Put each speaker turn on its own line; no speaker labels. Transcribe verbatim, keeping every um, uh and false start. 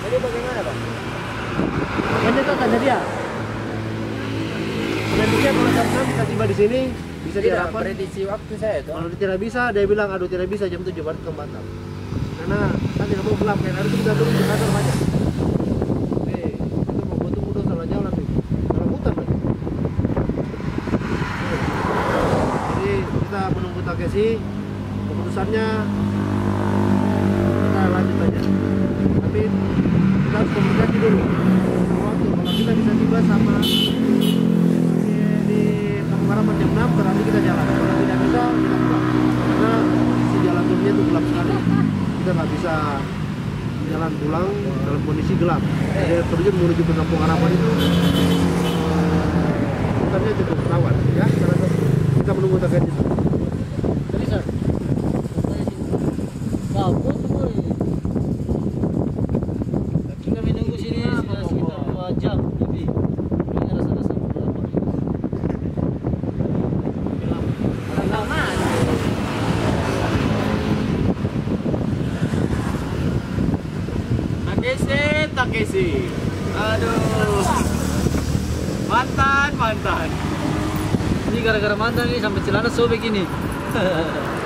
Jadi bagaimana Bang?
Banyak kakaknya dia. Dan dia kalau jam enam kita tiba di sini bisa
Tidak,
diharapan.
prediksi waktu saya itu.
Kalau tidak bisa, dia bilang aduh tidak bisa jam tujuh baru ke Batam. Karena kan tidak mau gelap kan, hari itu kita tunggu di kantor banyak. Eh, itu mau tunggu udah salah jalan nih, salah hutan lagi. Eh, Jadi kita menunggu Takeshi, keputusannya kita lanjut aja. Tapi kita harus komunikasi dulu. Waktu kalau kita bisa tiba sama di Kampung Harapan jam enam, berarti kita jalan. Kalau tidak bisa, kita pulang. Karena si jalan turunnya itu gelap sekali. Kita nggak bisa jalan pulang dalam kondisi gelap. Jadi terjun menuju ke Kampung Harapan itu hutannya cukup rawan. Ya, karena kita menunggu Takeshi.
Jadi sir, bagus boy. Kita menunggu sini sudah sekitar dua jam lebih. Ini rasa-rasa beberapa.
Lama. Takeshi, Takeshi. Aduh. Mantan, mantan.
Ini gara-gara mantan nih sampai celana sobek ini.